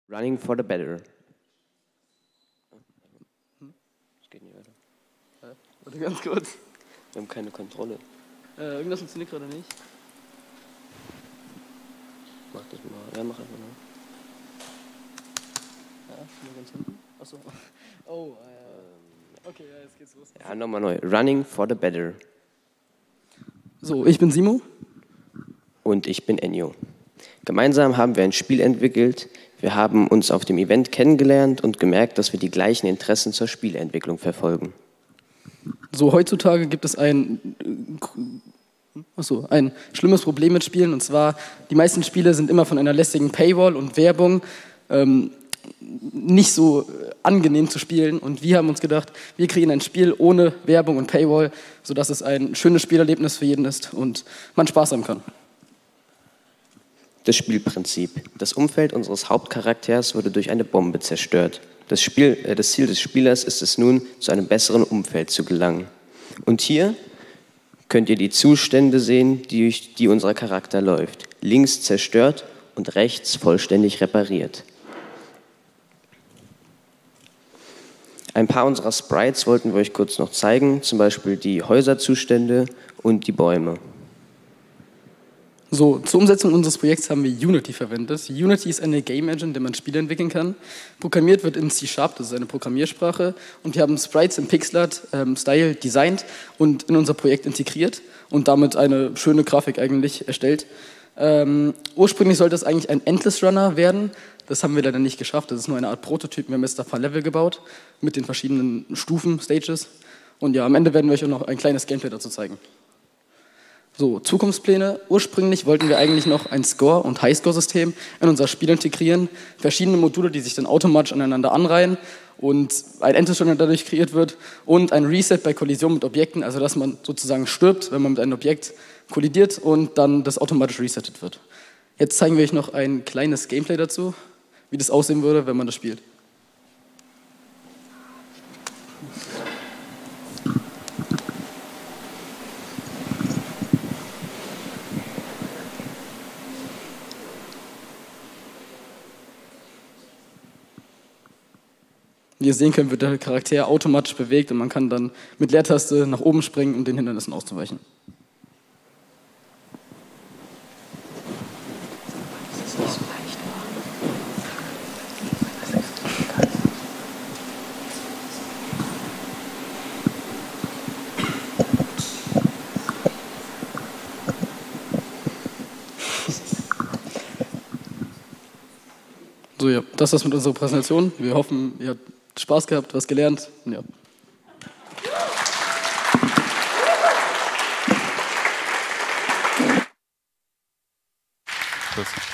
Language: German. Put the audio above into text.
Running for the better. Das geht nicht weiter. Warte ganz kurz. Wir haben keine Kontrolle. Irgendwas funktioniert gerade nicht. Mach das mal. Ja, mach einfach mal. Ja, nur ganz hinten. Achso. Oh, okay, ja, jetzt geht's los. Ja, nochmal neu. Running for the better. So, ich bin Simo. Und ich bin Ennio. Gemeinsam haben wir ein Spiel entwickelt. Wir haben uns auf dem Event kennengelernt und gemerkt, dass wir die gleichen Interessen zur Spieleentwicklung verfolgen. So, heutzutage gibt es ein schlimmes Problem mit Spielen. Und zwar, die meisten Spiele sind immer von einer lästigen Paywall und Werbung nicht so angenehm zu spielen. Und wir haben uns gedacht, wir kriegen ein Spiel ohne Werbung und Paywall, sodass es ein schönes Spielerlebnis für jeden ist und man Spaß haben kann. Das Spielprinzip. Das Umfeld unseres Hauptcharakters wurde durch eine Bombe zerstört. Das Ziel des Spielers ist es nun, zu einem besseren Umfeld zu gelangen. Und hier könnt ihr die Zustände sehen, durch die unser Charakter läuft. Links zerstört und rechts vollständig repariert. Ein paar unserer Sprites wollten wir euch kurz noch zeigen, zum Beispiel die Häuserzustände und die Bäume. So, zur Umsetzung unseres Projekts haben wir Unity verwendet. Unity ist eine Game Engine, in der man Spiele entwickeln kann. Programmiert wird in C#, das ist eine Programmiersprache. Und wir haben Sprites im Pixelart-Style designt und in unser Projekt integriert und damit eine schöne Grafik eigentlich erstellt. Ursprünglich sollte es eigentlich ein Endless Runner werden. Das haben wir leider nicht geschafft. Das ist nur eine Art Prototyp. Wir haben jetzt da ein paar Level gebaut mit den verschiedenen Stufen, Stages. Und ja, am Ende werden wir euch auch noch ein kleines Gameplay dazu zeigen. So, Zukunftspläne. Ursprünglich wollten wir eigentlich noch ein Score- und Highscore-System in unser Spiel integrieren. Verschiedene Module, die sich dann automatisch aneinander anreihen und ein Endzustand dadurch kreiert wird und ein Reset bei Kollision mit Objekten, also dass man sozusagen stirbt, wenn man mit einem Objekt kollidiert und dann das automatisch resettet wird. Jetzt zeigen wir euch noch ein kleines Gameplay dazu, wie das aussehen würde, wenn man das spielt. Wie ihr sehen könnt, wird der Charakter automatisch bewegt und man kann dann mit Leertaste nach oben springen, um den Hindernissen auszuweichen. So, ja, das war's mit unserer Präsentation. Wir hoffen, ihr habt Spaß gehabt, was gelernt. Ja. Das